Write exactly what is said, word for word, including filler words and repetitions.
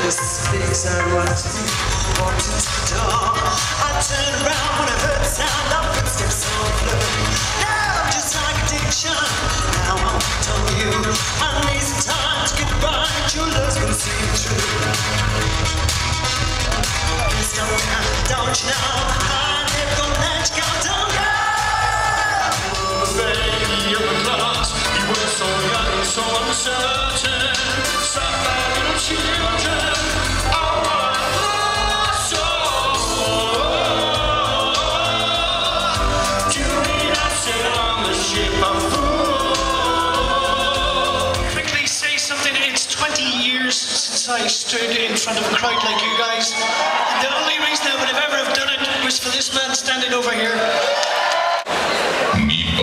speaks and what walked into the door. I turned around when I heard the sound of footsteps on the floor. Now I'm just like addiction. Now I'm telling you I need some time to get by. True love's gonna see you through. Please don't now, don't you know I never gonna let you go. Don't go. Oh, baby, you're a class. You were so young and so uncertain. Some bad little children. Since I stood in front of a crowd like you guys, and the only reason I would have ever have done it was for this man standing over here.